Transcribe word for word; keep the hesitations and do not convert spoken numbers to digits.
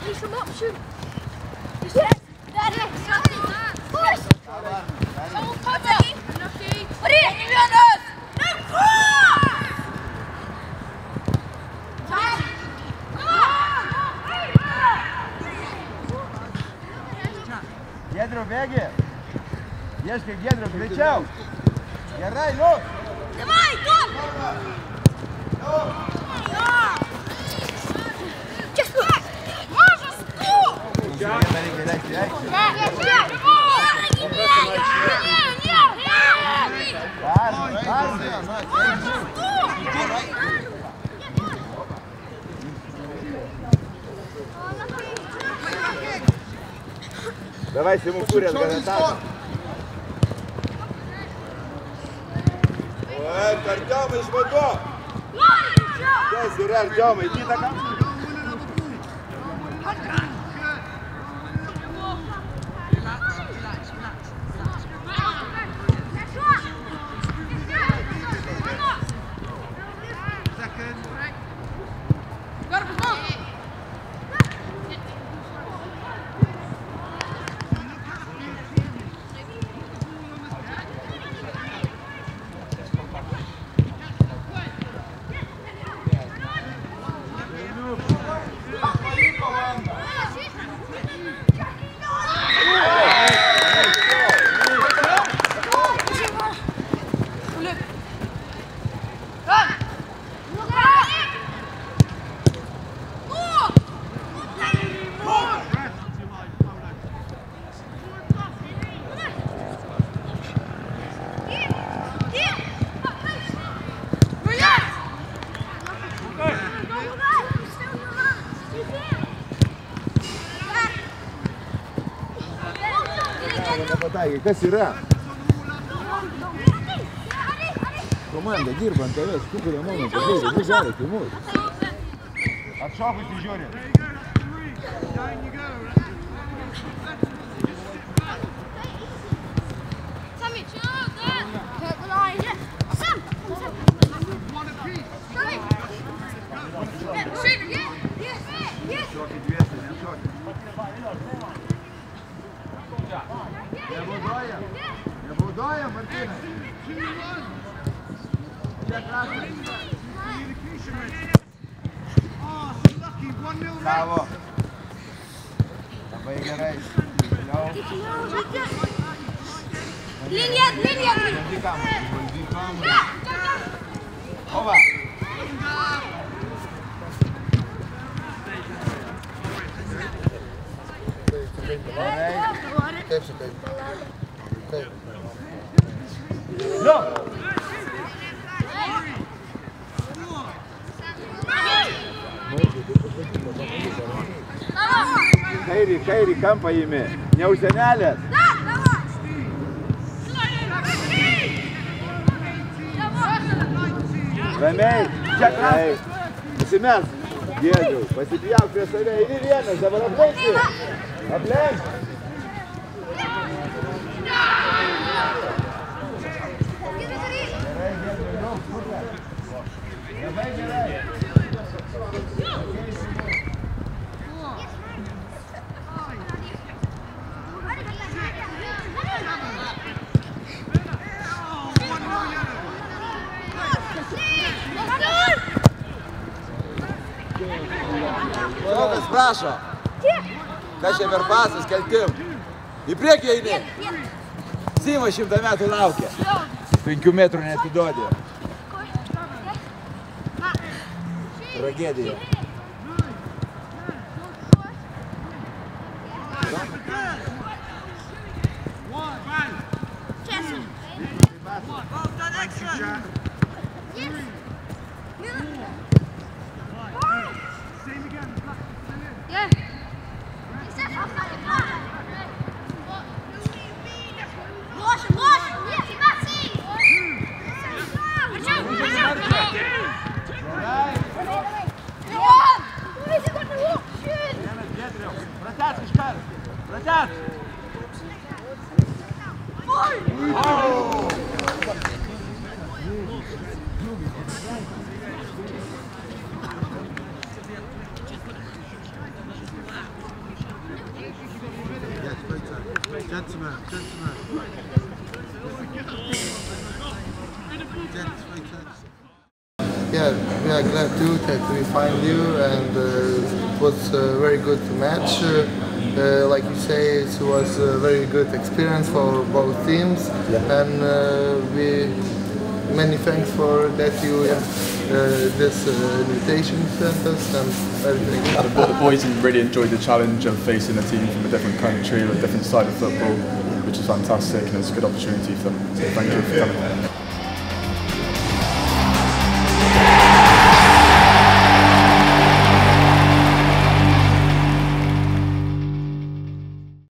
Need some option. Yes. Daddy. Push. Someone cover. Lucky. What are you doing? No cross. Giedriau, bėgi. Ieškai Giedriau, greičiau. Gerai, liuk. Давай, Том. Давай, ему курят, гарантат. Ой, Артём, из воду. Здесь, Юрий, Артём, иди до конца. Kas yra? Komanda dirba ant tavęs, tu kurie momentą žiūri, vis gerai, filmuoji. Atšokusi žiūri. Nebaudojam, nebaudojam, Martynai. Bravo. Labai gerai. Linija, linija. Ova. Taip, sakai. Taip. No! Kairį, kairį kampą įmi, ne už senelės. Ramiai, čia kai. Pasimes. Giedriau, pasipjauk prie save, eini vienas, dabar aplenkti. Aplenkti. Labai gerai. Draugas prašo. Kas čia per pasas, kelkim. Į priekį eini. Sima šimtą metų laukia. Penkių metrų neatiduodė. Tragedija. Gentlemen, gentlemen. Yeah, we are glad too that we find you, and uh, it was a very good match. Uh, uh, like you say, it was a very good experience for both teams, yeah. and uh, we many thanks for that you uh, this uh, invitation sent us and everything. The, the boys really enjoyed the challenge of facing a team from a different country with a different side of football, which is fantastic, and it's a good opportunity for them. So thank you for coming.